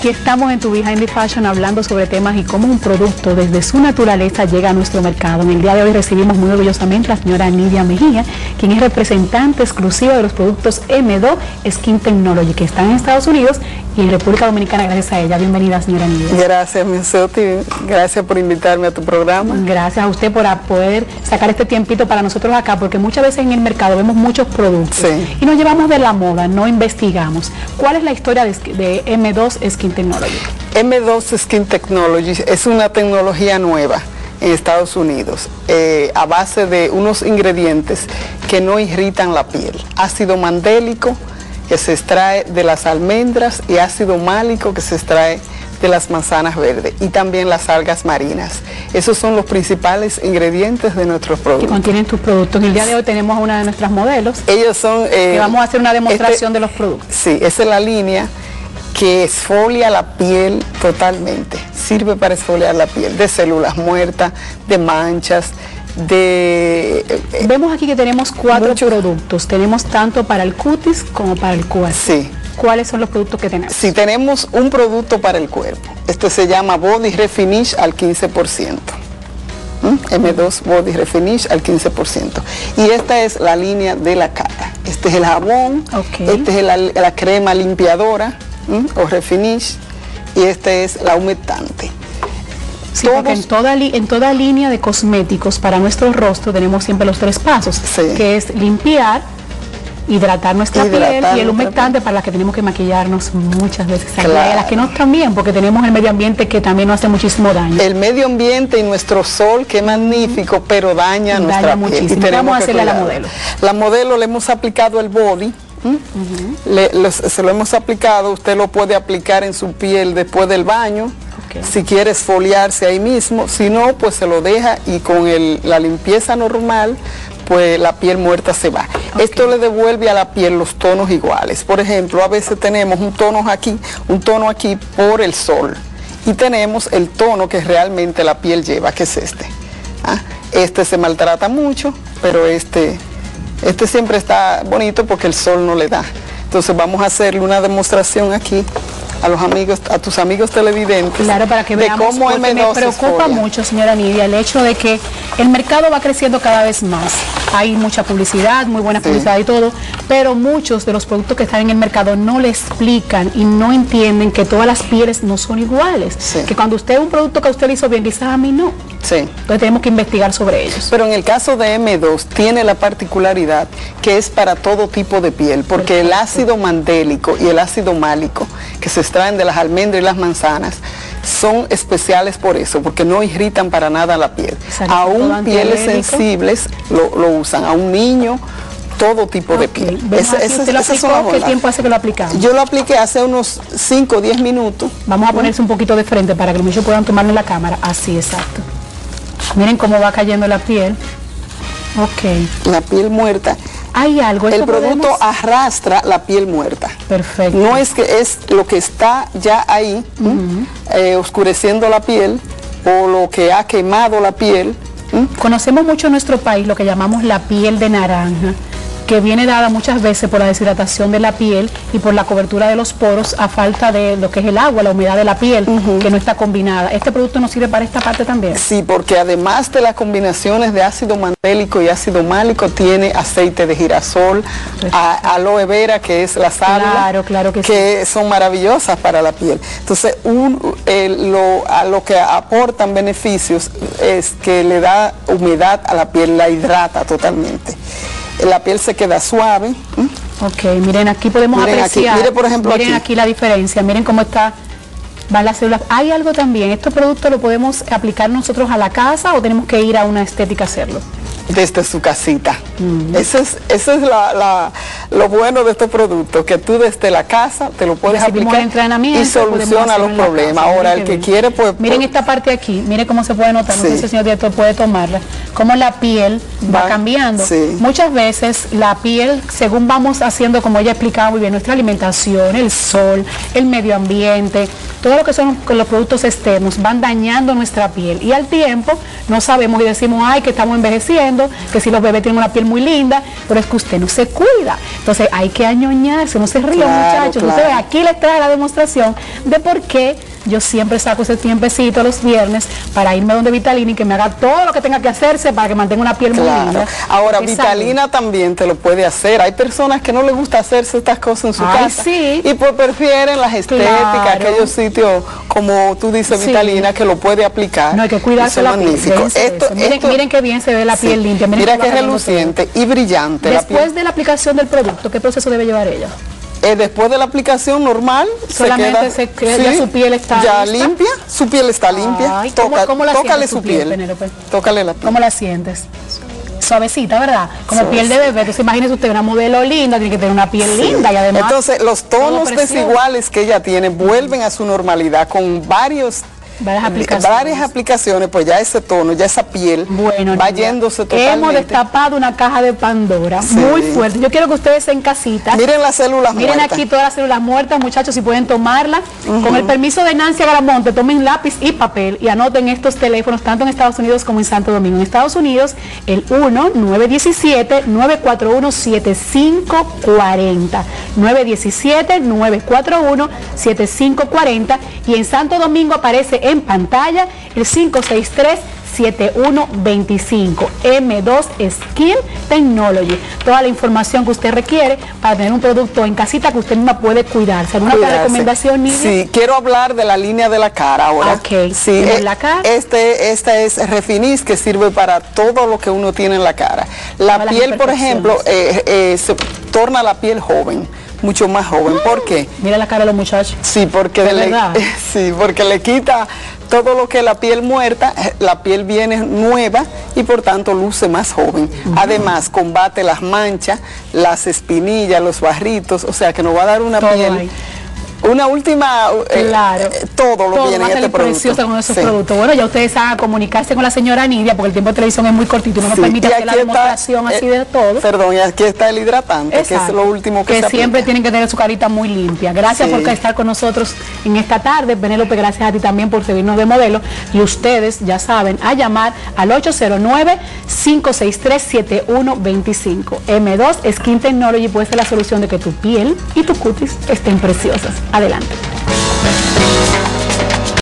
Aquí estamos en Tu Behind the Fashion hablando sobre temas y cómo un producto desde su naturaleza llega a nuestro mercado. En el día de hoy recibimos muy orgullosamente a la señora Nidia Mejía, quien es representante exclusiva de los productos M2 Skin Technology, que están en Estados Unidos y en República Dominicana gracias a ella. Bienvenida, señora Nidia. Gracias, Minzoti. Gracias por invitarme a tu programa. Gracias a usted por poder sacar este tiempito para nosotros acá, porque muchas veces en el mercado vemos muchos productos y nos llevamos de la moda, no investigamos. ¿Cuál es la historia de M2 Skin Technology? M2 Skin Technology es una tecnología nueva en Estados Unidos, a base de unos ingredientes que no irritan la piel. Ácido mandélico, que se extrae de las almendras, y ácido málico, que se extrae de las manzanas verdes, y también las algas marinas. Esos son los principales ingredientes de nuestros productos. Que contienen tus productos. En el día de hoy tenemos a una de nuestras modelos. Ellos son... que vamos a hacer una demostración de los productos. Sí, esa es la línea que exfolia la piel totalmente. Sirve para exfoliar la piel de células muertas, de manchas, Vemos aquí que tenemos cuatro productos. Tenemos tanto para el cutis como para el cuerpo. Sí. ¿Cuáles son los productos que tenemos? Sí, tenemos un producto para el cuerpo. Este se llama Body Refinish al 15%. M2 Body Refinish al 15%. Y esta es la línea de la cara. Este es el jabón, este es la crema limpiadora o refinish, y este es la humectante. Sí, porque en toda línea de cosméticos para nuestro rostro tenemos siempre los tres pasos, que es limpiar, hidratar nuestra piel, y el humectante para las que tenemos que maquillarnos muchas veces. Claro. Y las que no también, porque tenemos el medio ambiente que también nos hace muchísimo daño. El medio ambiente y nuestro sol, que es magnífico, pero daña nuestra piel. Y vamos a hacerle a la modelo. La modelo le hemos aplicado el body. Se lo hemos aplicado. Usted lo puede aplicar en su piel después del baño. Si quiere esfoliarse ahí mismo, si no, pues se lo deja, y con la limpieza normal, pues la piel muerta se va. Esto le devuelve a la piel los tonos iguales. Por ejemplo, a veces tenemos un tono aquí por el sol, y tenemos el tono que realmente la piel lleva, que es este. Este se maltrata mucho, pero este siempre está bonito porque el sol no le da. Entonces vamos a hacerle una demostración aquí a tus amigos televidentes. Claro, para que veamos, cómo porque me preocupa mucho, señora Nidia, el hecho de que el mercado va creciendo cada vez más. Hay mucha publicidad, muy buena publicidad y todo, pero muchos de los productos que están en el mercado no le explican y no entienden que todas las pieles no son iguales. Que cuando usted un producto que a usted le hizo bien, quizás a mí no. Entonces tenemos que investigar sobre ellos. Pero en el caso de M2 tiene la particularidad que es para todo tipo de piel, porque el ácido mandélico y el ácido málico, que se extraen de las almendras y las manzanas, son especiales por eso, porque no irritan para nada la piel. Aún pieles sensibles lo usan, a un niño, todo tipo de piel. ¿Qué tiempo hace que lo aplicamos? Yo lo apliqué hace unos 5 o 10 minutos. Vamos a ponerse un poquito de frente para que los muchachos puedan tomarlo en la cámara. Así, exacto. Miren cómo va cayendo la piel. La piel muerta. Hay algo. El producto arrastra la piel muerta. Perfecto. No es que es lo que está ya ahí, oscureciendo la piel, o lo que ha quemado la piel. Conocemos mucho en nuestro país lo que llamamos la piel de naranja, que viene dada muchas veces por la deshidratación de la piel y por la cobertura de los poros a falta de lo que es el agua, la humedad de la piel, que no está combinada. ¿Este producto nos sirve para esta parte también? Sí, porque además de las combinaciones de ácido mandélico y ácido málico, tiene aceite de girasol, aloe vera, que es la sábila, que son maravillosas para la piel. Entonces, a lo que aportan beneficios es que le da humedad a la piel, la hidrata totalmente. La piel se queda suave. Miren, aquí podemos apreciar. Mire, por ejemplo, miren aquí la diferencia. Miren cómo van las células. Hay algo también. ¿Estos productos lo podemos aplicar nosotros a la casa o tenemos que ir a una estética a hacerlo? Desde su casita. Eso es lo bueno de estos productos, que tú desde la casa te lo puedes aplicar y soluciona los problemas. Ahora, el que quiere, pues... Miren esta parte aquí, miren cómo se puede notar, no sé si el señor director puede tomarla, cómo la piel va cambiando. Muchas veces la piel, según vamos haciendo, como ella explicaba muy bien, nuestra alimentación, el sol, el medio ambiente, todo lo que son los productos externos van dañando nuestra piel, y al tiempo no sabemos y decimos, ay, que estamos envejeciendo, que si los bebés tienen una piel muy linda, pero es que usted no se cuida. Entonces hay que añoñarse, no se rían, Claro, muchachos. claro. Ustedes, aquí les trae la demostración de por qué yo siempre saco ese tiempecito los viernes para irme donde Vitalina y que me haga todo lo que tenga que hacerse para que mantenga una piel muy Claro. linda. Ahora, Porque Vitalina también te lo puede hacer. Hay personas que no les gusta hacerse estas cosas en su Ay, casa. sí. Y pues prefieren las estéticas, Claro. aquellos sitios, como tú dices, Sí. Vitalina, que lo puede aplicar. No hay que cuidarse Eso la es piel. magnífico. Déjense de eso. Miren qué bien se ve la sí. piel limpia. Miren Mira cómo que va cayendo reluciente y brillante la Después piel. de la aplicación del producto, ¿qué proceso debe llevar ella? Después de la aplicación normal, Solamente se queda, ya su piel está ya lista. limpia, su piel está limpia. Ay, ¿cómo la tócale sientes su tu piel, piel. Penélope? Tócale la piel. ¿Cómo la sientes? Suavecita, ¿verdad? Como Suavecita. piel de bebé. Entonces imagínese usted una modelo linda, tiene que tener una piel linda y además... Entonces, los tonos todo precioso. desiguales que ella tiene vuelven a su normalidad con varias aplicaciones, pues ya ese tono, ya esa piel Bueno, va niña, yéndose totalmente. hemos destapado una caja de Pandora Sí. muy fuerte. Yo quiero que ustedes en casita Miren las células miren muertas. aquí todas las células muertas, muchachos, si pueden tomarla. Con el permiso de Nancy Agramonte, tomen lápiz y papel y anoten estos teléfonos tanto en Estados Unidos como en Santo Domingo. En Estados Unidos, el 1-917-941-7540. 917-941-7540. Y en Santo Domingo aparece en pantalla el 563-7125. M2 Skin Technology. Toda la información que usted requiere para tener un producto en casita que usted misma puede cuidarse. ¿Alguna otra Cuidarse. recomendación, Nidia? Sí, quiero hablar de la línea de la cara ahora. Ok, Sí, ¿tenemos la cara? Esta es Refinis, que sirve para todo lo que uno tiene en la cara. La Todas las piel, por ejemplo, imperfecciones. se torna la piel joven, mucho más joven. ¿Por qué? Mira la cara de los muchachos. Sí, porque ¿De verdad? sí, porque le quita todo lo que la piel muerta, la piel viene nueva y por tanto luce más joven. Además, combate las manchas, las espinillas, los barritos, o sea que nos va a dar una Todo piel. ahí. Una última, Claro. todo lo viene va a en este salir producto. preciosa con esos Sí. productos. Bueno, ya ustedes saben comunicarse con la señora Nidia, porque el tiempo de televisión es muy cortito y no nos Sí, permite y hacer la aquí está, demostración así de todo. Perdón, y aquí está el hidratante, que es Exacto. lo último que se siempre aplica. tienen que tener su carita muy limpia. Gracias Sí. por estar con nosotros en esta tarde. Penélope, gracias a ti también por servirnos de modelo. Y ustedes ya saben, a llamar al 809-563-7125. M2 Skin Technology puede ser la solución de que tu piel y tu cutis estén preciosas. Adelante.